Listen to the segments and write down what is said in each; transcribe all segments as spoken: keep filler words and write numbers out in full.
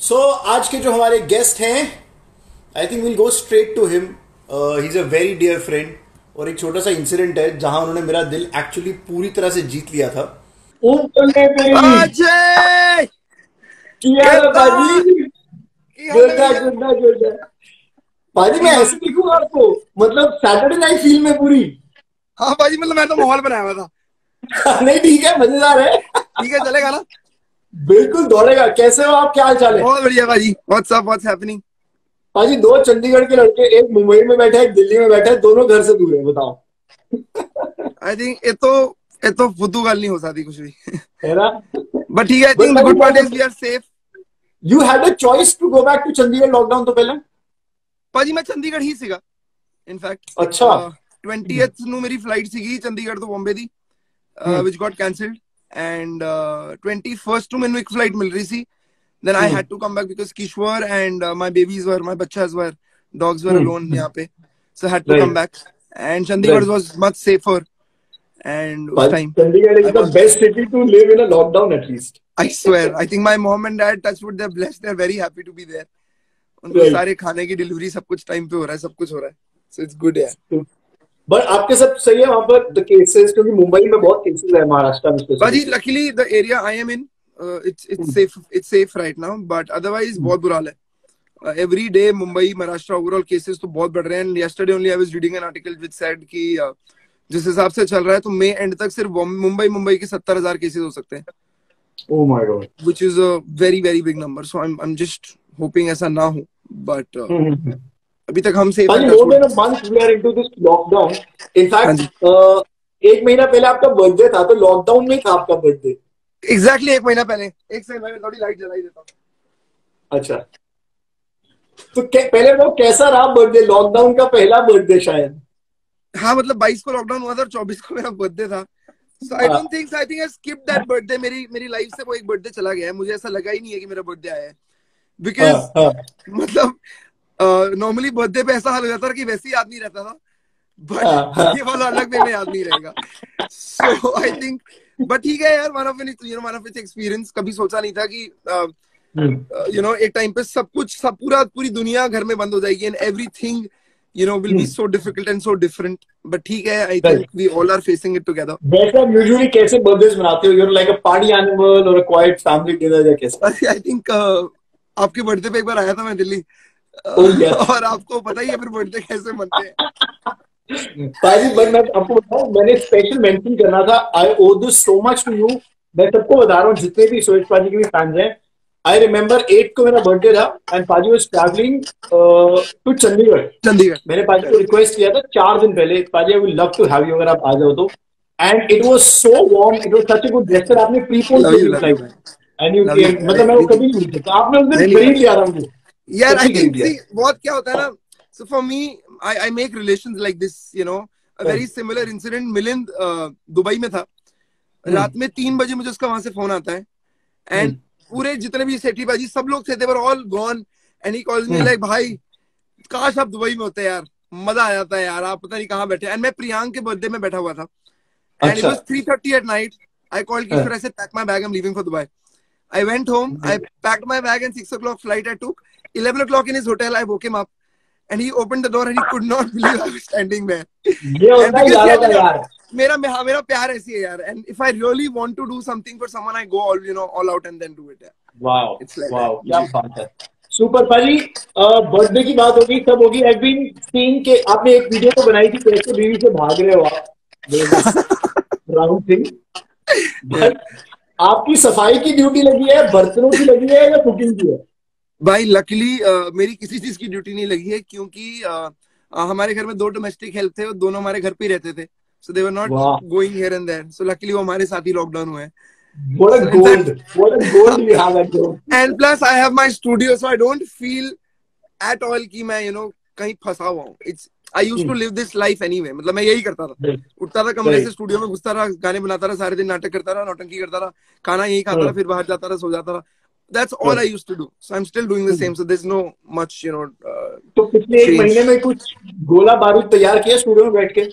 सो आज के जो हमारे गेस्ट हैं, I think will go straight to him. He is a very dear friend. और एक छोटा सा इंसिडेंट है जहां उन्होंने मेरा दिल एक्चुअली पूरी तरह से जीत लिया था। ओ बल्ले मेरी अजय किया है कितना बाजी। की हाल है जोरदार भैया। जोरदार जोरदार। बाजी की मैं हाल ऐसे है? दिखूंगा आपको, मतलब सैटरडे नाइट फील में पूरी। हाँ भाजी, मतलब मैं तो माहौल बनाया हुआ था। नहीं ठीक है, मजेदार है। ठीक है, चलेगा ना। बिल्कुल दौड़ेगा। कैसे हो आप, क्या हाल चाल है? बहुत बढ़िया भाजी। What's up, what's happening. बाजी दो चंडीगढ़ के लड़के, एक मुंबई में बैठा है एक दिल्ली में बैठा है, दोनों घर से दूर है, बताओ। आई थिंक ये तो ये तो फुद्दू गाल नहीं हो सकती कुछ भी। है ना? बट ठीक है, आई बट थिंक द बाजी good part is we are safe. You had a choice to go back to Chandigarh lockdown तो पहले। ਭਾਜੀ मैं चंडीगढ़ ही ਸੀਗਾ ਇਨਫੈਕਟ। अच्छा। ट्वेंटीएथ ਨੂੰ ਮੇਰੀ ਫਲਾਈਟ ਸੀਗੀ ਚੰਡੀਗੜ੍ਹ ਤੋਂ ਬੰਬੇ ਦੀ, हम्म which got cancelled, and uh, twenty-first ਨੂੰ ਮੈਨੂੰ ਇੱਕ flight ਮਿਲ ਰਹੀ ਸੀ। then I hmm had to come back because Kishwar and uh, my babies were, my bachas were, dogs were alone हम्म यहाँ पे, so I had to come right back. And Chandigarh right. was much safer. And उस time Chandigarh is I the was, best city to live in a lockdown at least. I swear, I think my mom and dad, touch wood, they're blessed, they're very happy to be there. उनको right. सारे खाने की delivery सब कुछ time पे हो रहा है, सब कुछ हो रहा है, so it's good यार। बट आपके सब सही है वहां पर द केसेस, क्योंकि मुंबई में बहुत केसेस है, महाराष्ट्र में Baji, specifically. luckily the area I am in, uh, it's it's safe, it's safe right now. But otherwise, बहुत बुरा हाल है। Uh, every day Mumbai, Maharashtra overall cases तो बहुत बढ़ रहे हैं। And yesterday only I was reading an article which said कि uh, जिस हिसाब से चल रहा है तो मई एंड तक सिर्फ मुंबई मुंबई के सत्तर हजार केसेस हो सकते हैं, oh my god. which is a very very big number. So I'm I'm just hoping ऐसा ना हो, but uh, अभी तक हम सेफ हैं, बाकी touch more wood। Then a month we are into this lockdown. हाँ इनफैक्ट जी, एक महीना पहले आपका बर्थडे था, तो लॉकडाउन में ही था आपका बर्थडे। एग्जैक्टली एक महीना पहले। एक सेकंड मैं थोड़ी लाइट जला ही देता हूँ। अच्छा, तो कै- पहले वो कैसा रहा बर्थडे, लॉकडाउन का पहला बर्थडे शायद। हाँ मतलब बाईस को लॉकडाउन हुआ था और चौबीस को मेरा बर्थडे था। So I don't think I think I skip that birthday. मेरी मेरी लाइफ से वो एक बर्थडे चला गया है। मुझे ऐसा लगा ही नहीं है कि मेरा बर्थडे आया है, हाँ बिकॉज हाँ मतलब नॉर्मली बर्थडे पे ऐसा हाल हो जाता था कि वैसे ही याद नहीं रहता था, बट हाँ हाँ। ये वाला अलग वे में याद नहीं रहेगा। सो आई थिंक, बट ठीक है यार, one of you know one of it's experience. कभी सोचा नहीं था कि हम्म, यू नो एक टाइम पे सब कुछ, सब पूरा पूरी दुनिया घर में बंद हो जाएगी and everything you know will be hmm, so difficult and so different. But ठीक है, I right. think we all are facing it together. वैसे आप यूजुअली कैसे बर्थडे मनाते हो? You're like a party animal और अ क्वाइट फैमिली डिनर, या कैसे? आई थिंक uh, आपके बर्थडे पे एक बार आया था मैं दिल्ली, ओह uh, यस। और आपको पता ही है फिर बर्थडे कैसे मनते हैं। पाजी बट मैं आपको बताऊं, मैंने स्पेशल मेंशन करना था। I owe this so much to you. मैं सबको बता रहा हूँ, जितने भी सुरेश पाजी के भी फैंस हैं। आई रिमेम्बर एट को मेरा बर्थडे था and paaji was travelling to Chandigarh. Chandigarh. मैंने पाजी को रिक्वेस्ट किया था चार दिन पहले, paaji I will love to have you, अगर आप आ जाओ तो। And it was so warm, it was such a good gesture. आपने प्रीपोन लव किया यू, मेरी लव यू फ्लाइट भाई, and you love you came, यार, मतलब मैं वो कभी एनीथिंग। नहीं भूल सकता। आपने उस दिन नहीं नहीं खरीद भाई लिया था मुझे, यार, आई सच्ची खरीद थिंक लिया। सी बहुत क्या होता है ना, so for me I I make relations like this, you know a very similar incident. Milind uh, Dubai में था, हम्म रात में तीन बजे मुझे उसका वहां से फोन आता है, एंड हम्म पूरे जितने भी सेठी बाजी सब लोग थे, they were all gone, and he calls me hmm. Like, भाई काश आप दुबई में होते यार, मजा आ जाता है यार, आप पता नहीं कहाँ बैठे। एंड मैं प्रियांक के बर्थडे में बैठा हुआ था, एंड इट अच्छा। Was three thirty at night. I called Kishore, हाँ, I said pack my bag, I am leaving for Dubai. I went home, I packed my bag, and six o'clock flight I took. eleven o'clock in his hotel, I woke him up, and he opened the door and he could not believe I was standing there. ये And होता है because यारों yeah, का you know, यार। मेरा मेरा मेरा प्यार ऐसी है यार, and if I really want to do something for someone, I go all you know all out and then do it. Yeah. Wow It's like wow, that. क्या जी। बात है। सुपर पाजी, बर्थडे की बात होगी, सब होगी। आई बीन सीइंग के आपने एक वीडियो तो बनाई थी, कैसे बीवी से भाग रहे हो आप, दिस राउंड थिंग। Yeah. भाई आपकी सफाई की ड्यूटी लगी है, बर्तनों की लगी है, या कुकिंग की है? भाई लकीली uh, मेरी किसी चीज की ड्यूटी नहीं लगी है, क्योंकि uh, uh, हमारे घर में दो डोमेस्टिक हेल्प थे और दोनों हमारे घर पे ही रहते थे, सो दे वर नॉट वाह, going here and there, so luckily वो हमारे साथ ही लॉकडाउन हुए हैं। What a So in gold, fact, what a gold you have at home. and plus I have my studio, so I don't feel at all कि मैं you know कहीं फंसा हुआ हूँ। It's I used to live this life anyway, मतलब मैं यही करता था, उठता था कमरे से, राइट। स्टूडियो में घुसता रहा, गाने बनाता रहा, सारे दिन नाटक करता रहा, नौटंकी करता रहा, खाना यही खाता रहा, फिर बाहर जाता रहा, सो जाता रहा। That's all I used to do. So I'm still doing the same. So there's no much, you know, uh, तो पिछले एक change. महीने में कुछ गोला बारूद तैयार किया स्टूडियो में बैठ के?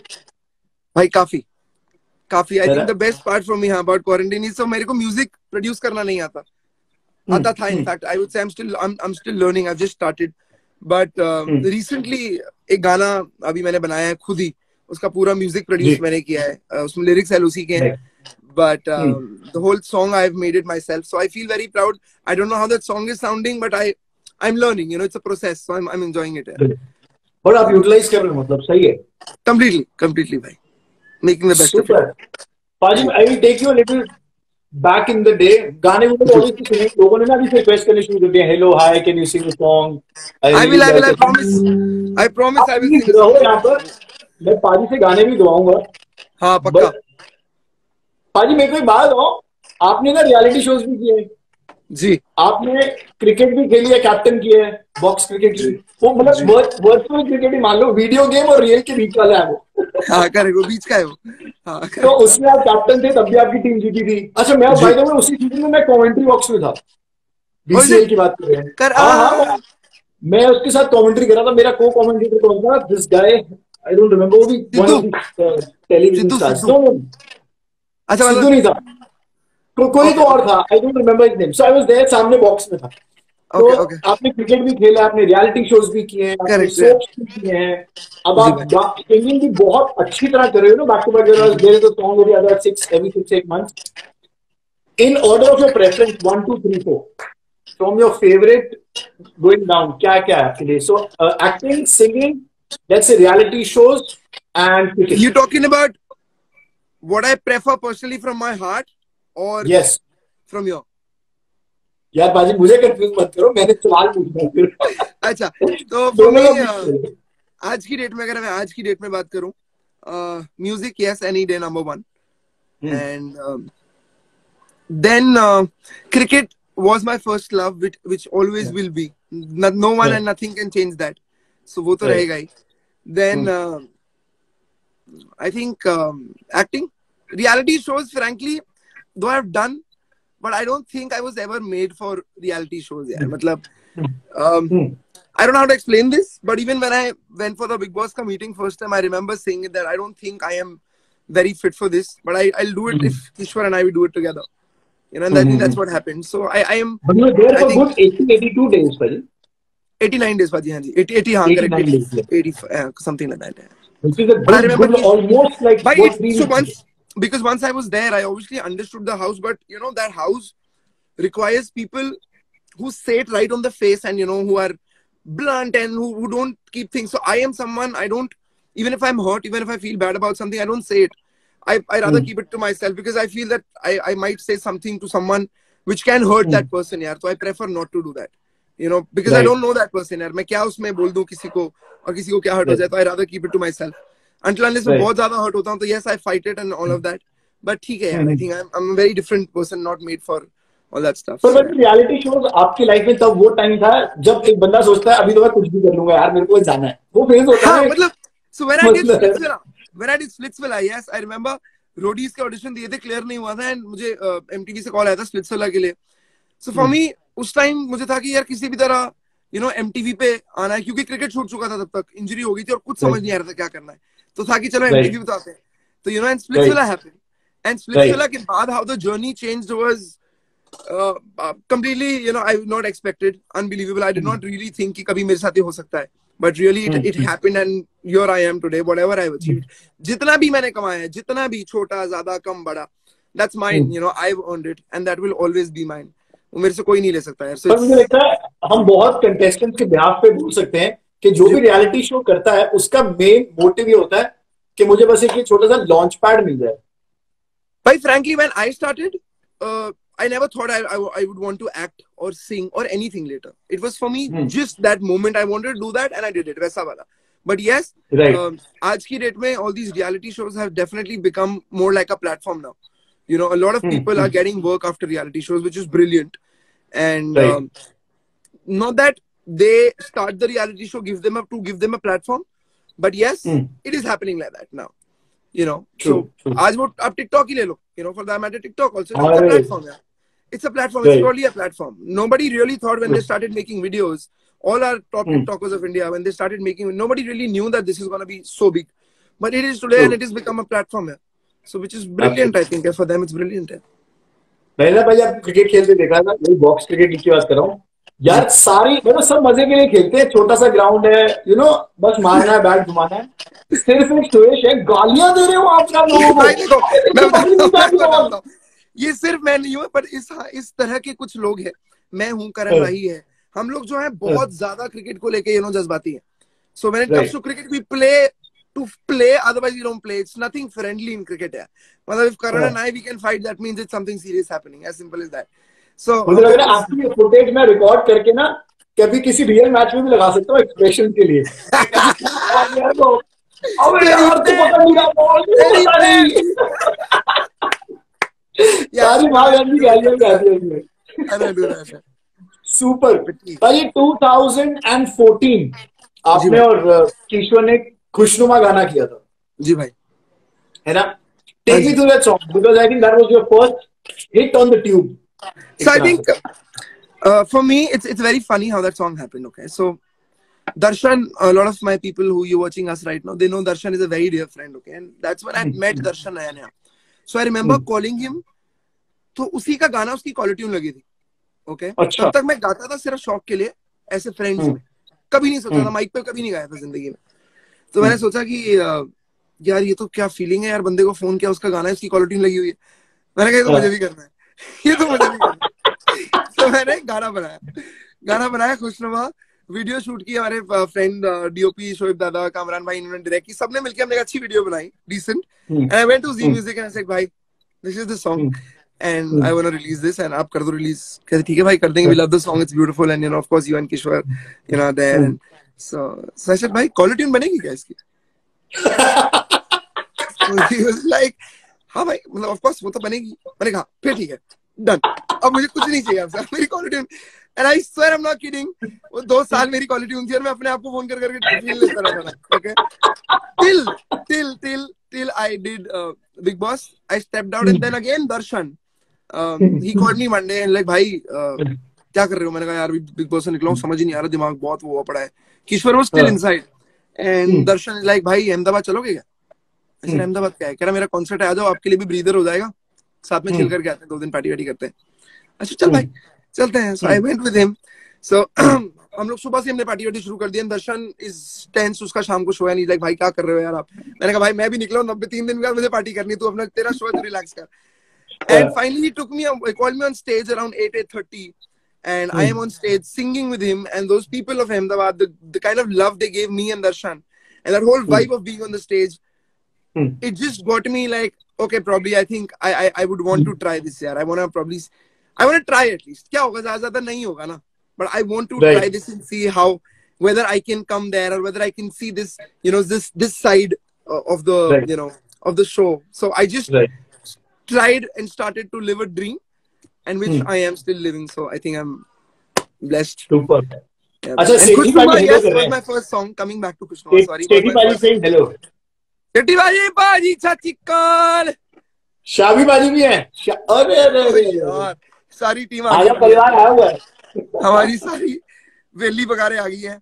भाई काफी काफी आई है थिंक ना? The best part from me हाँ अबाउट क्वारंटाइन इज, so मेरे को म्यूजिक प्रोड्यूस करना नहीं आता। आता था in fact. I would say I'm still I'm I'm still learning. I've just started. But uh, hmm. recently एक गाना अभी मैंने बनाया है खुद ही, उसका पूरा म्यूजिक प्रोड्यूस मैंने किया है, uh, उसमें लिरिक्स एल उसी के हैं, but um, hmm. the whole song I've made it myself, so I feel very proud. I don't know how that song is sounding, but I I'm learning, you know, it's a process, so I'm I'm enjoying it. और आप utilise कर रहे हो, मतलब सही है. Completely, completely भाई, making the best Super. of it. पाजी, I will take you a little back in the day. गाने को तो ऑलरेडी सुने, लोगों ने ना अभी रिक्वेस्ट करने शुरू कर दिया, hello hi can you sing a song. I will, I will, I promise, I promise I will sing a song. यहाँ पर मैं पाजी से गाने भी गवाऊंगा. हाँ पक्का. पाजी मेरे को एक बात बताओ, आपने ना रियलिटी शोज भी किए जी, आपने क्रिकेट भी खेली है, कैप्टन किया है बॉक्स क्रिकेट की, वो मतलब वर्चुअल क्रिकेट ही मान लो, वीडियो गेम और रियल के बीच वाला है वो. हाँ करेक्ट, वो बीच का है वो. हाँ, तो उसमें आप कैप्टन थे, तब भी आपकी टीम जीती थी. अच्छा, मैं भाई तो मैं उसी सीजन में मैं कमेंट्री बॉक्स में था, बीसीएल की बात कर रहे हैं. हाँ हाँ, मैं उसके साथ कमेंट्री कर रहा था. मेरा को कमेंटेटर कौन था? This guy, I don't remember, वो भी one of the television stars. अच्छा, सिद्धू नहीं था, तो कोई तो और था, I don't remember his name. So I was there, सामने बॉक्स में था. तो okay, okay. आपने क्रिकेट भी खेला, आपने रियलिटी शोज भी किए हैं, आपने सोप्स भी किए हैं. अब आप सिंगिंग भी बहुत अच्छी तरह कर रहे हो ना, back to back. There is a song every other six every six eight months. In order of your preference one two three four from your favourite going down, क्या क्या है आपके लिए? So acting, singing, let's say reality shows and cricket. You talking about what I prefer personally from my heart और yes from your? यार बाजी मुझे confuse मत करो, मैंने सवाल पूछना फिर. अच्छा, तो फॉर मी आज की डेट में, अगर मैं आज की डेट में बात करूं, music yes, any day number one. And then cricket was my first love, which which always will be. No one and nothing can change that, so वो तो रहेगा ही. Then I think acting, reality shows frankly though I have done, but I don't think I was ever made for reality shows. Yeah, matlab, um, I don't know how to explain this, but even when I went for the Big Boss ka meeting first time, I remember saying that I don't think I am very fit for this, but I, I'll do it if Kishwar and I will do it together. You know, and I think that's what happened. So I, I am. But you were there for good eighty, eighty-two days, Paji. eighty-nine days, Paji. Haan ji, eighty, eighty, haan, correct. eighty, eighty, uh, something like that. Which is a good, I remember good, almost like. But it, so once. Because once I was there, I obviously understood the house, but you know, that house requires people who say it right on the face and, you know, who are blunt and who, who don't keep things. So I am someone, I don't, even if I'm hurt, even if I feel bad about something, I don't say it. I, I rather mm. keep it to myself, because I feel that I, I might say something to someone which can hurt mm. that person, yaar. So I prefer not to do that, you know, because right. I don't know that person, yaar. मैं क्या उसमें बोल दूँ किसी को और किसी को क्या hurt हो जाए, तो I rather keep it to myself. Until unless मैं बहुत ज़्यादा hurt होता हूँ, तो yes, I fight it and all of that. But ठीक है यार, I think I'm I'm a very different person, not made for all that stuff. पर बट रियलिटी शोज आपकी लाइफ में तब वो टाइम था जब एक बंदा सोचता है अभी तो मैं कुछ भी कर लूंगा यार, मेरे को जाना है, वो फेज होता है. मतलब so when I did Splitsvilla, when I did Splitsvilla, yes, I remember Roadies के ऑडिशन दिए थे, क्लियर नहीं हुआ था, एंड मुझे एमटीवी से कॉल आया था स्प्लिट्सविला के लिए. सो फॉर मी उस टाइम मुझे था कि यार किसी भी तरह यू नो एमटीवी पे आना है, क्योंकि क्रिकेट छूट चुका था तब तक, इंजरी हो गई थी और कुछ समझ नहीं आ रहा था क्या करना है, तो था कि चलो एमटीवी पे आते हैं. तो you know and Splitsvilla happened, and Splitsvilla के बाद how the journey changed was completely, you know, I not expected, unbelievable. I did not really think कि कभी मेरे साथ ये हो सकता है, but really it, it happened, and here I am today. Whatever I've achieved, जितना भी मैंने कमाया है, जितना भी छोटा ज़्यादा कम बड़ा, that's mine. You know, I've earned it, and that will always be mine. वो मेरे से कोई नहीं ले सकता यार. पर मुझे लगता है हम बहुत कंटेस्टेंट्स के बिहाफ पे बोल सकते हैं कि जो भी रियलिटी शो करता है उसका मेन मोटिव ये होता है कि मुझे बस एक छोटा सा लॉन्च पैड मिल जाए. भाई frankly, when I started, uh, I never thought I, I I would want to act or sing or anything later. It was for me hmm. just that moment. I wanted to do that, and I did it. वैसा वाला. But yes, right. um, आज की date में all these reality shows have definitely become more like a platform now. You know, a lot of people hmm. are getting work after reality shows, which is brilliant. And right. um, not that they start the reality show, give them up to give them a platform, but yes, hmm. it is happening like that now. You know, true, so true. आज वो आप TikTok ही ले लो. You know, for that matter, TikTok also it's a platform. Yeah. It's a platform. Right. It's purely a platform. Nobody really thought when they started making videos, all our top mm. TikTokers of India, when they started making, nobody really knew that this is going to be so big. But it is today, True. and it has become a platform here. So, which is brilliant, Absolutely. I think. For them, it's brilliant. Yeah. मैंने भाई आप cricket खेलते देखा था, वही box cricket की बात कर रहा हूँ जी यार। सारी मतलब सब मजे के लिए खेलते हैं, छोटा सा ग्राउंड है, यू नो बस मारना है, बैट घुमाना है। सिर्फ एक सुरेश है, गालियां दे रहे हो आप सब लोगों को, भाई देखो, मैं इतनी पकड़ी बताता नहीं हूँ मैं जाती और। बताता हूँ ये सिर्फ मैं नहीं हूँ, पर इस इस तरह के कुछ लोग हैं। मैं हूँ, करण राही है, हम लोग जो है बहुत ज्यादा क्रिकेट को लेके यू नो जज्बाती है। So when it comes right to cricket we play to play, otherwise we don't play. It's nothing friendly in cricket है। मतलब if Karan and I we can fight, that means it's something serious happening, as simple as that. So मुझे लग of रहा है course आपकी footage में record करके ना कभी किसी रियल मैच में भी लगा सकता हूँ एक्सप्रेशन के लिए कि ऐसी क्या आवाज है वो, अबे तेरी यार तू पैर, पकड़ नहीं रहा बॉल, तू तेरी पता पैर नहीं। यार सारी बट माँ आई बहन की डू गालियां भी आती है आई इसमें। Do that. सुपर। भाई ट्वेंटी फोर्टीन जी आपने भाई, और अ, किशोर ने खुशनुमा गाना किया था, जी भाई, है ना? हाँ टेक मी जी। Through that song because I think that was your first hit on the tube So एक I तरह से। think uh, for me it's it's very funny how that song happened. Okay, so Darshan, a lot of my people who you watching us right now, they know Darshan is a very dear friend. Okay, and that's when I met Darshan naya naya. So I remember calling him. तो उसी का गाना उसकी collar tune लगी थी। Okay okay? तब अच्छा। तक मैं गाता था सिर्फ शौक के लिए, ऐसे फ्रेंड्स में, कभी नहीं सोचा था, माइक पे कभी नहीं गाया था जिंदगी में। तो मैंने सोचा कि यार ये तो क्या फीलिंग है यार, बंदे को फोन किया, उसका गाना है, उसकी कॉलर ट्यून लगी हुई है। मैंने कहा ये तो मुझे भी करना है, ये तो मुझे भी करना है। तो मैंने गाना बनाया, गाना बनाया खुशनुमा, वीडियो शूट की, हमारे फ्रेंड डीओपी शोएब दादा, कामरान भाई, इन्होंने डायरेक्ट की, सबने मिलकर हमने एक अच्छी वीडियो बनाई, decent. And I went to Zee Music and I said भाई this is the song and I want to release this and आप कर दो रिलीज। कहते ठीक है भाई कर देंगे, we love the song, it's beautiful and you know of course you and Kishore you know there and so so I said भाई कॉलर ट्यून बनेगी क्या इसकी? So he was like हाँ भाई, मतलब ऑफ कोर्स वो तो बनेगी। मैंने कहा फिर ठीक है, डन, अब मुझे कुछ नहीं चाहिए आपसे, मेरी caller tune. And I swear I am not kidding, वो दो साल मेरी कॉलर ट्यून थी और मैं अपने आप को फोन कर करके फील लेता रहता था। Okay, till till till till I did uh, Big Boss. I stepped out and then again Darshan um, he called me one day and like भाई uh, क्या कर रहे हो? मैंने कहा यार बिग बॉस से निकला हूँ, समझ ही नहीं आ रहा, दिमाग बहुत वो पड़ा है। किशोर was still inside and Darshan is like भाई अहमदाबाद चलोगे क्या? ऐसे अहमदाबाद क्या है? कह रहा मेरा कॉन्सर्ट है, आ जाओ, आपके लिए भी ब्रीदर हो जाएगा, साथ में चिल करके आते हैं, दो दिन पार्टी वार्टी करते हैं। अच्छा चल भाई चलते हैं। So I went with him. So हम लोग सुबह से हमने पार्टी वार्टी शुरू कर दिया। दर्शन इज टेंस, उसका शाम को शो है, नहीं लाइक भाई क्या कर रहे हो यार आप? मैंने कहा भाई मैं भी निकला हूँ नब्बे तीन दिन के बाद, मुझे पार्टी करनी, तू अपना तेरा शो है तो रिलैक्स कर। And finally took me called me on stage around eight eight thirty and I am on stage singing with him and those people of Ahmedabad, the, the kind of love they gave me and Darshan and that whole vibe of being on the stage, it just got me like okay probably I think I I, I would want to try this year. I want to probably I want to try at least. क्या होगा, ज्यादा ज्यादा नहीं होगा ना, but I want to Right. try this and see how whether I can come there or whether I can see this you know this this side uh, of the Right. you know of the show. So I just Right. tried and started to live a dream and which I am still living. So I think I'm blessed. Super. Yeah, अच्छा and Sethi Kushnuma, paaji hello yes, कर रहे was हैं, my first song. Coming back to Kushnuma, sorry, was Sethi my paaji first. Saying hello. Shetty Bhaji, Bhaji, Chachi Khan. शाबी बाजी भी है। शा... अरे अरे Oh अरे अरे यार, सारी टीम आ गई आजा अपनी परिवार आया यार। हुआ है। हमारी सारी वेली बगारे आ गई है।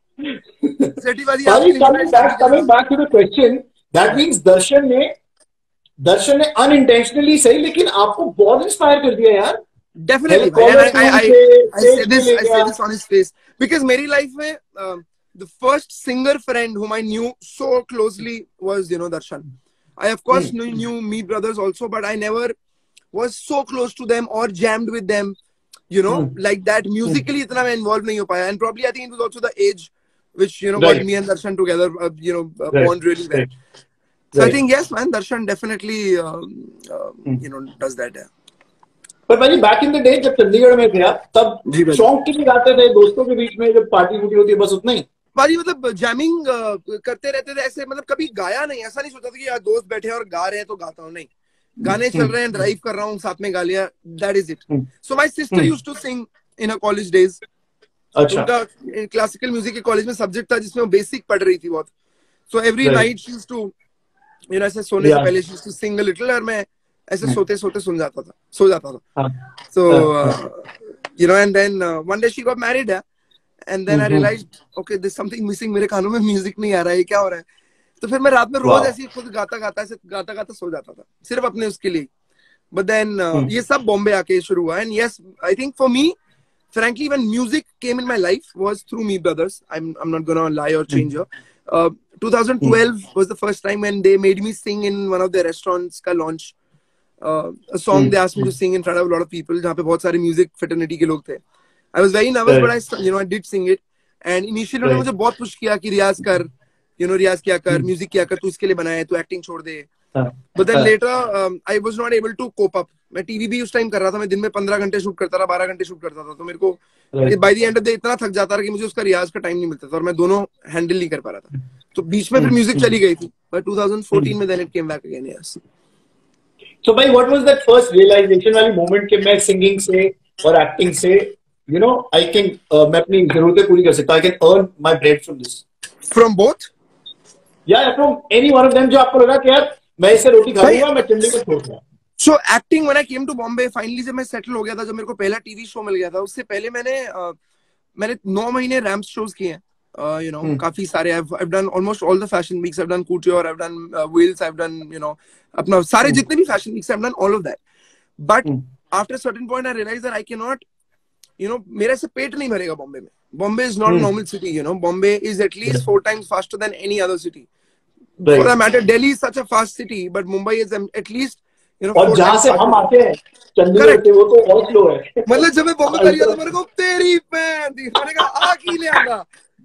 सेठी बाजी Bali, आपके लिए coming इंस्पिरेशन back, थी क्या? coming back to the question, that means दर्शन ने दर्शन ने unintentionally सही लेकिन आपको बहुत इंस्पायर कर दिया यार। Definitely, help bhai. And caller I, I, tune I, से I say स्टेज पे this, ले I say गया। this on his face because मेरी life में um, the first singer friend whom I knew so closely was you know Darshan. I of course knew, knew Me Brothers also, but I never was so close to them or jammed with them, you know, like that. Musically, इतना मैं involved नहीं हो पाया, and probably I think it was also the age which you know got Right. me and Darshan together, uh, you know, uh, Right. bond really well. Right. So I Right. think yes, man, Darshan definitely, um, um, you know, does that. Yeah. पर भाई back in the day जब चंडीगढ़ में थे आप, तब जी भाई। शौक के लिए गाते थे दोस्तों के बीच में, जब पार्टी वुटी होती है बस उतना ही? भाई मतलब जैमिंग करते रहते थे ऐसे, मतलब कभी गाया नहीं, ऐसा नहीं सोचा था कि यार दोस्त बैठे हैं और गा रहे हैं तो गाता हूँ, नहीं, गाने चल रहे हैं, ड्राइव कर रहा हूँ, साथ में गा लिया, that is it. So my sister used to sing in her college days. अच्छा। उनका क्लासिकल म्यूजिक के कॉलेज में सब्जेक्ट था जिसमें वो बेसिक पढ़ रही थी बहुत। So every night she used to you know ऐसे सोने से Yeah. पहले she used to sing a little और मैं ऐसे सोते सोते सुन जाता था, सो जाता था। हाँ। So, uh, you know, and then uh, one day she got married, yeah? And then I realized, okay, there's something missing. मेरे कानों में म्यूजिक नहीं आ रहा है, क्या हो रहा है? तो फिर मैं रात में रोज Wow. ऐसे खुद गाता गाता ऐसे गाता गाता सो जाता था, सिर्फ अपने उसके लिए। But then uh, Hmm. ये सब बॉम्बे आके शुरू हुआ. And yes, I think for me, frankly, when music came in my life was through Me Brothers. I'm I'm not gonna lie or change here. Uh, twenty twelve was the first time when they made me sing in one of their restaurants का launch. Uh, a song they asked me to sing in front of a lot of people, जहाँ पे बहुत सारे music fraternity के लोग थे. I was very nervous, but I you know I did sing it. And initially उन्होंने मुझे बहुत push किया कि रियाज कर, you know रियाज किया कर, music किया कर, तू इसके लिए बनाया है, तू acting छोड़ दे. But then later um, I was not able to cope up. मैं टीवी भी उस टाइम कर रहा था, मैं दिन में पंद्रह घंटे शूट करता था, बारह घंटे शूट करता था, तो मेरे को by the end of the day इतना थक जाता था कि मुझे उसका रियाज का टाइम नहीं मिलता था और मैं दोनों हैंडल नहीं कर पा रहा था. तो बीच में फिर म्यूजिक चली गई थी, बट twenty fourteen में then it came back again. Yes. So भाई, what was that first realization वाली moment कि मैं singing से और acting से, you know, I can uh, मैं अपनी जरूरतें पूरी कर सकता हूँ, I can earn my bread from this. From both? Yeah, from any one of them, जो आपको लगा कि यार मैं इससे रोटी खा लूंगा, मैं चंडीगढ़ छोड़ दूंगा. So acting when I came to Bombay, finally जब मैं settle हो गया था, जब मेरे को पहला टीवी शो मिल गया था, उससे पहले मैंने uh, मैंने नौ महीने रैम्प शोज किए हैं. Uh, you know, hmm. काफी सारे. I've I've done almost all the fashion weeks. I've done couture. I've done uh, wheels. I've done you know अपना सारे hmm. जितने भी fashion weeks, I've done all of that. But hmm. after a certain point, I realized that I cannot, you know, मेरे से पेट नहीं भरेगा बॉम्बे में. Bombay is not hmm. a normal city. You know, Bombay is at least four times faster than any other city. Right. For that matter, Delhi is such a fast city, but Mumbai is at least you know. और जहाँ से हम आते हैं चंडीगढ़ से, वो तो और स्लो है. मतलब जब मैं बॉम्बे कर गया तो मेरे को तेरी पैन दी, मैंने कहा आ की ले आना,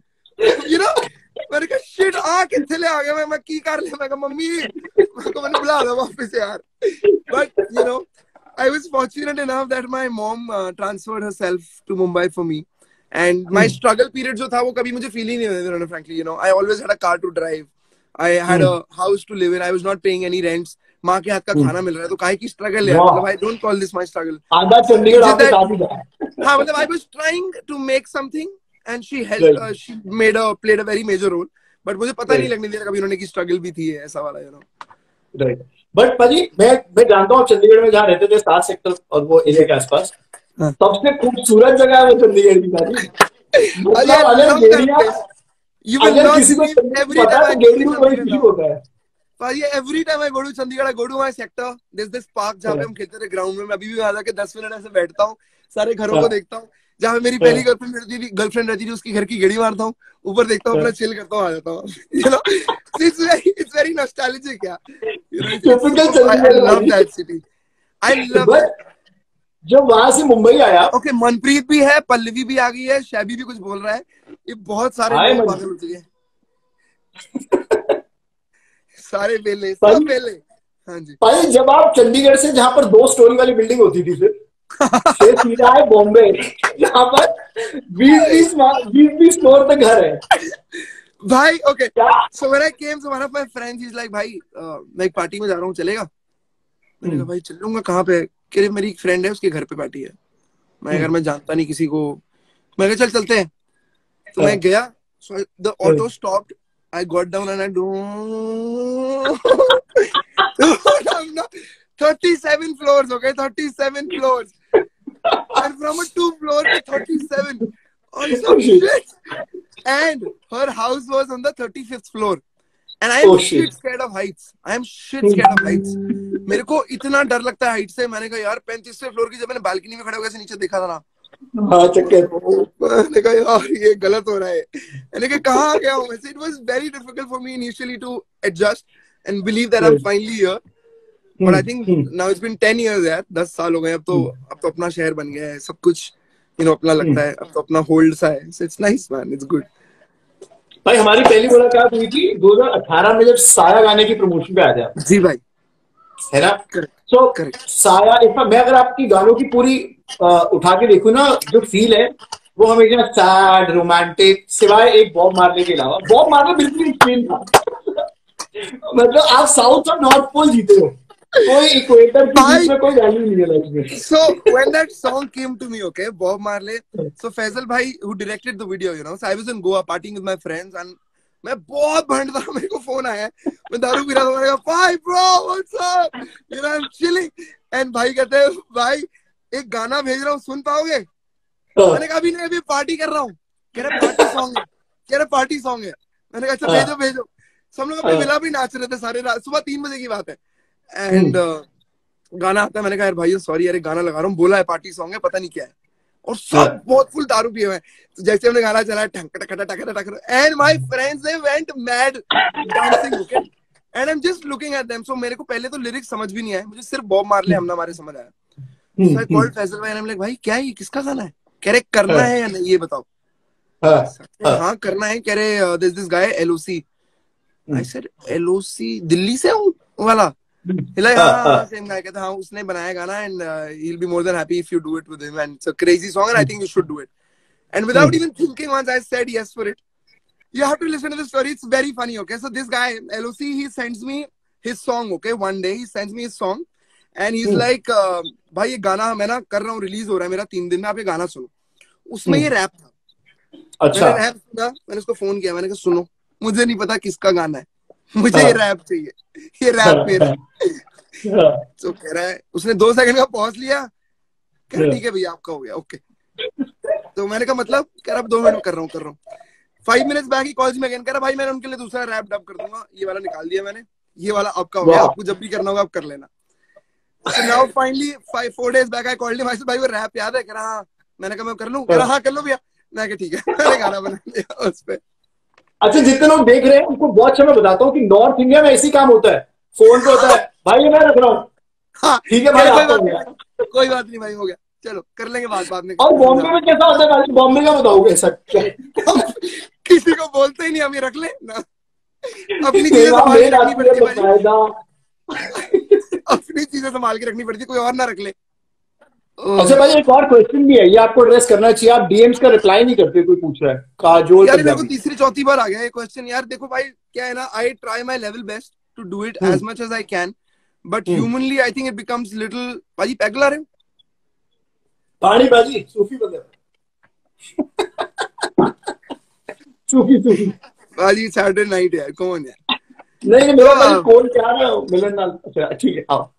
you know, मैंने कहा शिट आ किथे ले आ गया मैं मैं की कर ले, मैं कहा मम्मी मेरे को मैंने बुला ला वापस यार. But you know, I was fortunate enough that my mom uh, transferred herself to Mumbai for me, and my hmm. struggle period जो था वो कभी मुझे feel ही नहीं हुआ. Frankly, you know, I always had a car to drive. I had hmm. a house to live in. I was not paying any rents. माँ के हाथ का खाना मिल रहा है, तो काहे की स्ट्रगल है मतलब. I don't call this my struggle. आधा चंडीगढ़ आपके साथ ही था. हाँ मतलब I was trying to make something and she helped. Uh, she made a played a very major role. But मुझे पता नहीं लगने दिया कभी उन्होंने की स्ट्रगल भी थी ऐसा वाला, you know. Right. But पाजी मैं मैं जानता हूँ चंडीगढ़ में जहाँ रहते थे सात सेक्टर और वो एरिया के आसपास, सबसे खूबसूरत जगह है वो चंडीगढ़ की पाजी. मतलब अगर area You will not see me every time I go to Chandigarh. Every time I go to Chandigarh, I go to my sector. There's this park जहाँ पे हम खेलते थे ग्राउंड में. मैं अभी भी वहाँ जाके दस मिनट ऐसे बैठता हूँ, सारे घरों को देखता हूँ. जहाँ मेरी पहली गर्लफ्रेंड रहती थी गर्लफ्रेंड रहती थी उसकी घर की गेड़ी मारता हूँ, ऊपर देखता हूँ, अपना चिल करता हूँ, आ जाता हूँ. You know, it's very it's very nostalgic. Yeah, you know, it's, I, I love that city. I love it. जब वहां से मुंबई आया, ओके, मनप्रीत भी है, पल्लवी भी आ गई है, शैबी भी कुछ बोल रहा है. ये बहुत सारे लोग पागल हो चुके हैं. सारे बेले सब बेले. हाँ जी भाई, जब आप चंडीगढ़ से जहाँ पर दो स्टोरी वाली बिल्डिंग होती थी फिर सीधा है बॉम्बे जहाँ पर बीस बीस बीस बीस फ्लोर पे घर है भाई. Okay, so when I came to one of my friends, he is like भाई मैं एक पार्टी में जा रहा हूँ, चलेगा? मैंने कहा भाई चलूंगा. कहाँ पे? कह रहे मेरी एक फ्रेंड है उसके घर पे पार्टी है. मैं अगर मैं जानता नहीं किसी को, मैं कहा चल चलते हैं. तो मैं गया, so the auto stopped, I got down and I do thirty-seven floors, okay, thirty-seven floors, and from a two floor to thirty-seven on some shit, and her house was on the thirty-fifth floor, and I am oh, shit scared of heights. I am shit scared of heights. मेरे को इतना डर लगता है height से. मैंने कहा यार पैंतीसवें फ्लोर की जब मैंने बालकनी में खड़े होकर से नीचे देखा था ना, हाँ चक्कर, मैंने कहा यार ये गलत हो रहा है. मैंने कहा कहाँ आ गया हूँ. It was very difficult for me initially to adjust and believe that I'm finally here. But I think now it's been ten years यार, दस साल हो गए. अब तो अब तो अपना शहर बन गया है, सब कुछ you know अपना लगता है, अब तो अपना होल्ड सा है. So it's nice man, it's good. भाई हमारी पहली मुलाकात हुई थी दो हज़ार अठारह में जब साया गाने की प्रमोशन पे आया था. जी भाई, है ना? सो so, साया, इतना मैं अगर आपकी गानों की पूरी आ, उठा के देखूं ना, जो फील है वो हमेशा सैड रोमांटिक, सिवाय एक बॉब मार्ले के अलावा. बॉब मार्ले बिल्कुल फील था. मतलब आप साउथ और नॉर्थ पोल जीते हो, कोई इक्वेटर के बीच में कोई वैल्यू नहीं है लाइफ में. So when that song came to me, okay, Bob Marley, so Faisal bhai who directed the video, you know, so I was in Goa partying with my friends and मैं बहुत भंड था. मेरे को phone आया, मैं दारू P रहा था. मैंने कहा भाई bro what's up, you know I am chilling, and भाई कहते हैं भाई एक गाना भेज रहा हूँ, सुन पाओगे? मैंने कहा अभी नहीं, अभी पार्टी कर रहा हूँ. कह रहे पार्टी सॉन्ग है, कह रहे पार्टी सॉन्ग है. मैंने कहा अच्छा भेजो भेजो. सब लोग अपने विला भी नाच रहे थे सारे रात, सुबह तीन बजे की बात है. एंड गाना आता है, मैंने कहा यार भाई सॉरी यार गाना लगा रहा हूँ, बोला है पार्टी सॉन्ग है, पता नहीं क्या है, और सब बहुत फुल दारू पिए हुए हैं। तो जैसे हमने गाना चलाया टक टक टक टक टक, and my friends they went mad dancing, okay, and I am just looking at them. So मेरे को पहले तो लिरिक्स समझ भी नहीं आए, मुझे सिर्फ बॉब मार्ले हमना मारे समझ आया। सो आई कॉल्ड फैसल भाई, एंड भाई क्या है ये, किसका गाना है, कह रहे करना है या नहीं ये बताओ। हाँ करना है, कह रहे this this guy LOC. I said LOC Delhi से हूँ वाला, like हाँ सेम गाय, कहता हाँ उसने बनाया गाना, and he will be more than happy if you do it with him, and it's a crazy song and I think you should do it. And without even thinking once I said yes for it. You have to listen to the story, it's very funny, okay? So this guy L O C, he sends me his song, okay? One day he sends me his song and he's like uh, भाई ये गाना मैं ना कर रहा हूँ, release हो रहा है मेरा तीन दिन में, आप ये गाना सुनो। उसमें ये रैप था। अच्छा। मैंने रैप सुना, मैंने उसको फोन किया, मैंने कहा सुनो मुझे नहीं पता किसका गाना है, मुझे ये रैप चाहिए, ये रैप मेरा। तो कह रहा है, उसने दो सेकंड का पॉज लिया, कह रहा ठीक है भैया आपका हो गया, ओके। तो मैंने कहा मतलब, कह रहा दो मिनट कर रहा हूँ कर रहा हूँ फाइव मिनट्स बैक ही कॉलेज में, कह रहा भाई मैंने उनके लिए दूसरा रैप डब कर दूंगा, ये वाला निकाल दिया मैंने, ये वाला आपका हो गया, आपको जब भी करना होगा आप कर लेना। So now finally five four days back I called him, I said भाई वो रैप याद है, कह रहा हाँ, मैंने कहा मैं कर लूँ, कह रहा हाँ कर लो भैया, मैं कहा ठीक है, मैंने गाना बना दिया उस पे। अच्छा जितने लोग देख रहे हैं उनको बहुत अच्छा मैं बताता हूँ कि नॉर्थ इंडिया में ऐसी काम होता है, फोन पे होता है भाई मैं रख रहा हूँ, हाँ ठीक है भाई, कोई बात, कोई बात नहीं भाई हो गया, चलो कर लेंगे बात बाद में। और बॉम्बे में कैसा होता है भाई, बॉम्बे का बताओगे ऐसा किसी को बोलते ही नहीं, हम ये रख ले ना, अपनी चीजें संभाल के रखनी पड़ती है, अपनी चीजें संभाल के रखनी पड़ती है, कोई और ना रख ले। अच्छा भाई एक और क्वेश्चन भी है, ये आपको एड्रेस करना चाहिए, आप डीएम्स का रिप्लाई नहीं करते, कोई पूछ रहा है काजोल यार, मेरे को तीसरी चौथी बार आ गया ये क्वेश्चन। यार देखो भाई क्या है ना, I try my level best to do it as much as I can, but humanly I think it becomes little. Bhaji peg ला रहे हो? पानी बाजी सूफी बंदे सूफी सूफी बाजी सैटरडे नाइट यार, कौन यार? नहीं नहीं मेरा भाई कौन क्या है मिलन नाल। अच्छा ठीक है आओ।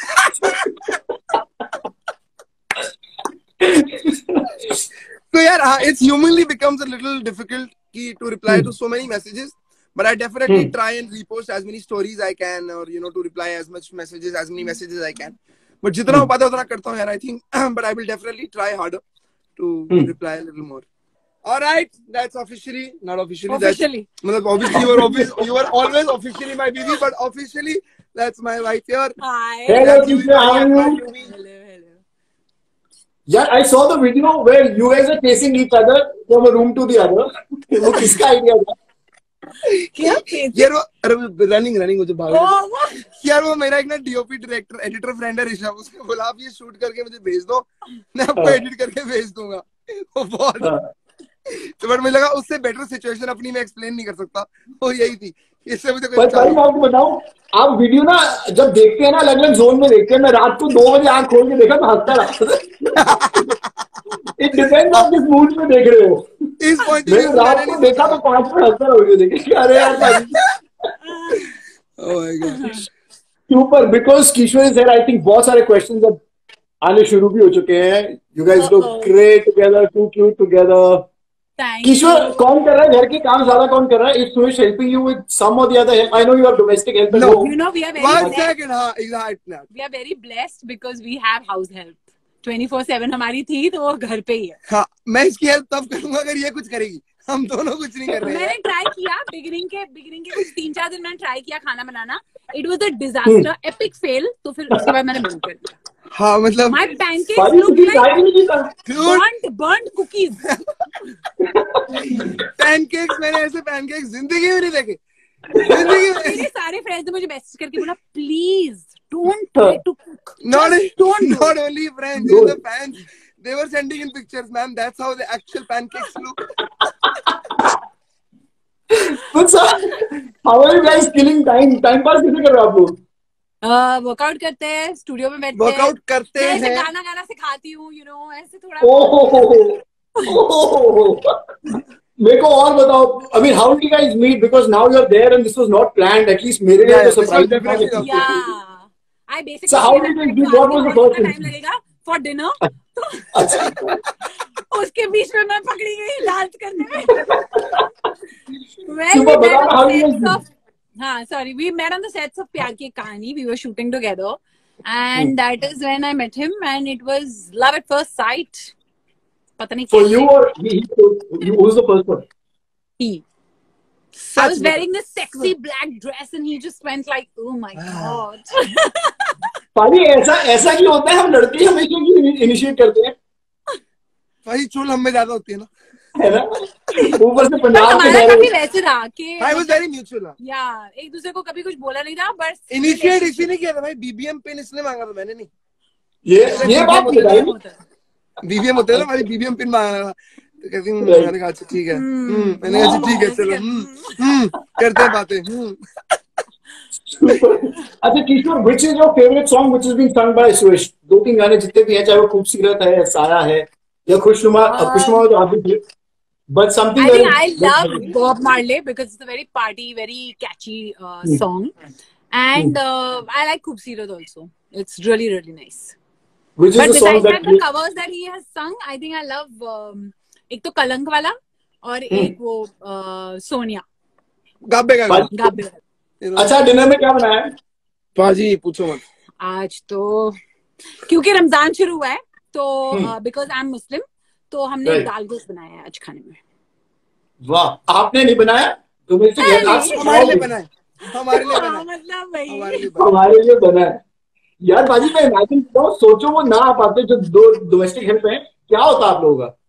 So yeah, uh, it's humanly becomes a little difficult ki, to reply hmm. to so many messages, but I definitely hmm. try and repost as many stories I can, or you know, to reply as much messages, as many messages I can. But jitna ho pata utna karta hu yaar, I think. But I will definitely try harder to hmm. reply a little more. All right, that's officially not officially. Officially, that's, obviously you are obviously you are always officially my baby, but officially that's my wife here. Hi. Hello, teacher. How are you? Hello, hello. Yeah, I saw the video where you guys are chasing each other from a room to the other. वो किसका idea था? क्या? यार वो अरे running running मुझे भाग रहा है। यार वो मेरा एक ना डीओपी डायरेक्टर एडिटर फ्रेंड है ऋषभ, उसने बोला आप ये शूट करके मुझे भेज दो, मैं आपको एडिट करके भेज दूंगा। वो बहुत तो बट मुझे लगा उससे बेटर सिचुएशन अपनी मैं एक्सप्लेन नहीं कर सकता, वो यही थी। इससे मुझे कोई भाई मैं आपको बताऊं, आप वीडियो ना जब देखते हैं ना अलग अलग जोन में देखते हैं, मैं रात को दो बजे आंख खोल के देखा तो हंसता रहा। इट डिपेंड्स आप किस मूड में देख रहे हो। इस पॉइंट मैंने रात को देखा तो पांच मिनट हंसता रहा वीडियो देख के, अरे यार oh my God super. Because Kishore is here, I think बहुत सारे क्वेश्चंस अब आने शुरू भी हो चुके हैं। You guys look great together, too cute together. Kishore कौन कर रहा है घर के काम, ज्यादा कौन कर रहा है? Is Suresh helping you with some or the other help? I know you are domestic help. No, you know we are very one second, हाँ exactly. We are very blessed because we have house help. twenty-four seven हमारी थी तो वो घर पे ही है। हाँ, मैं इसकी हेल्प तब करूंगा अगर ये कुछ करेगी, हम दोनों कुछ नहीं कर रहे हैं। मैंने ट्राई किया बिगिनिंग के बिगिनिंग के कुछ तीन चार दिन मैंने ट्राई किया खाना बनाना, it was a disaster, epic fail. तो फिर उसके बाद मैंने बंद कर दिया। हाँ मतलब my pancakes look like burnt burnt cookies. Pancakes, मैंने ऐसे पैनकेक्स जिंदगी में नहीं देखे, जिंदगी में। मेरे सारे फ्रेंड्स ने मुझे मैसेज करके बोला please don't try to cook. Not, don't not only friends, even the fans, they were sending in pictures, ma'am. That's how the actual pancakes look. But sir, how are you guys killing time? Time pass कैसे कर रहे हो आप लोग? Workout करते हैं, studio में बैठते हैं, वर्कआउट करते हैं, ऐसे गाना गाना सिखाती हूँ, यू नो ऐसे थोड़ा। मेरे को और बताओ, I mean, how did you guys meet? Because now you're there and this was not planned. At least मेरे लिए तो surprise था। Yeah, I basically. So how did you meet? What was the first time लगेगा for dinner? उसके बीच में मैं पकड़ी गई डांस करने में। हाँ, sorry, we met on the sets of प्यार की कहानी. We were shooting together, and that is when I met him, and it was love at first sight. पता नहीं For कैसे. you or he? You, who's the first one? He. I was wearing this sexy black dress, and he just went like, "Oh my god." पानी ऐसा ऐसा क्यों होता है? हम लड़के हमेशा क्यों इनिशिएट करते हैं? भाई चोल हम में ज्यादा होती है ना, है ना? ऊपर से पंजाब के हमारा काफी वैसे रहा कि I was very mutual. या एक दूसरे को कभी कुछ बोला नहीं था, बस इनिशिएट इसी ने किया था भाई. बीबीएम पिन इसने मांगा था, मैंने नहीं. ये ये बात बताई. बीबीएम होता है ना भाई, बीबीएम पिन मांगा था. तो कहती हूँ, मैंने कहा अच्छा ठीक है. हम्म मैंने कहा ठीक है चलो. हम्म करते हैं बातें. हम्म अच्छा किशोर, which is your favorite song which has been sung by Suresh? दो तीन गाने जितने भी हैं, चाहे वो खूबसूरत है, साया है या खुशनुमा. खुशनुमा तो आप भी, but something I think I love Bob Marley because it's a very party, very catchy uh, song, and uh, I like Khoobsurat also. It's really really nice. Which is But the song besides that that, the covers that he has sung, I think I love um, एक तो कलंक वाला और एक वो uh, Sonia गाबे का गाना. गाबे वाला. अच्छा डिनर में क्या बनाया है? पाजी पूछो मत. आज तो क्योंकि रमजान शुरू हुआ है तो बिकॉज आई एम मुस्लिम, तो हमने Right. दाल गोश्त बनाया है आज खाने में. वाह, आपने नहीं बनाया? तुम्हें तो नहीं, आप नहीं. हमारे लिए बना है. हमारे लिए बना हाँ, है. मतलब भाई हमारे लिए बना है. हमारे लिए बना है. यार बाजी मैं इमेजिन करता हूँ, सोचो वो ना आ पाते जो दो डोमेस्टिक हेल्प है, क्या होता आप लोगों का?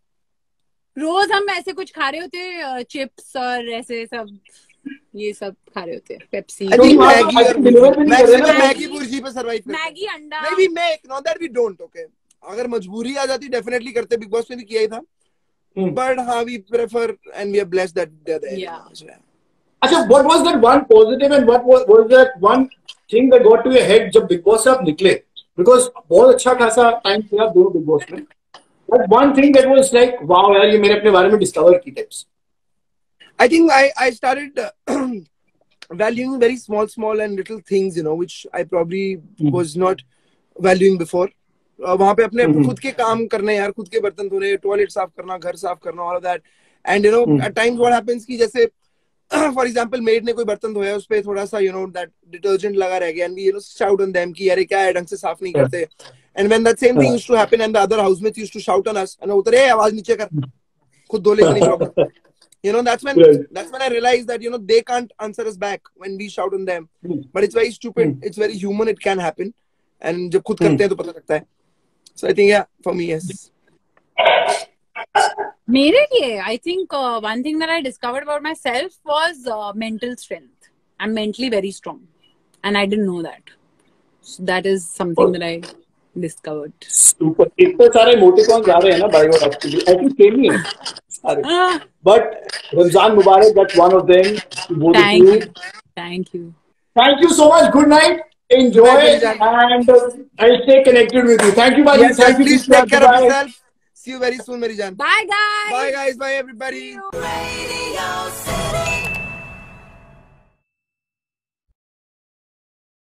रोज हम ऐसे कुछ खा रहे होते, चिप्स और ऐसे सब ये सब खा रहे होते, पेप्सी, I think वहाँ मैगी तो और deliver भी नहीं कर रहे मैक्सिमम ना. मैगी बुर्जी पे सरवाइव करते हैं. मैगी अंडा. नहीं, we make, not that we don't. Okay, अगर मजबूरी आ जाती डेफिनेटली करते. बिग बॉस में भी किया ही था. बट हाँ, we prefer and we are blessed that they are there. Yeah. अच्छा, what was that one positive and what was, was that one thing that got to your head जब Bigg Boss से आप निकले? Because बहुत अच्छा खासा time किया दोनों बिग बॉस में. But one thing that was like, wow यार ये मैंने अपने बारे में डिस्कवर की tips. I think I I started uh, valuing very small small and little things, you know, which I probably mm. was not valuing before. uh, वहाँ पे अपने mm-hmm. खुद के काम करने यार, खुद के बर्तन धोने, टॉयलेट साफ करना, घर साफ करना, all of that. And you know, mm. at times what happens कि जैसे for example मेड ने कोई बर्तन धोया, उस पे थोड़ा सा you know that detergent लगा रह गया, and we you know shout on them कि यार क्या है, ढंग से साफ नहीं करते. And when that same thing used to happen and the other housemates used to shout on us, and उतरे आवाज नीचे कर, खुद धो लेगा नहीं problem. You know, that's when right. that's when I realized that you know they can't answer us back when we shout on them. Mm. But it's very stupid. Mm. It's very human. It can happen. And जब खुद mm. करते हैं तो पता लगता है. So I think yeah, for me yes. मेरे लिए I think uh, one thing that I discovered about myself was uh, mental strength. I'm mentally very strong, and I didn't know that. So that is something that I discovered. Super. इतने सारे emoticons आ रहे हैं ना bio actually. I think same ही है. Uh, but Ramzan Mubarak, that's one of them. Thank you. you. Thank you. Thank you so much. Good night. Enjoy it, and uh, I'll stay connected with you. Thank you, Baji. Yes, Thank you. Please take care of yourself. See you very soon, Mary Jan. Bye, guys. Bye, guys. Bye, everybody.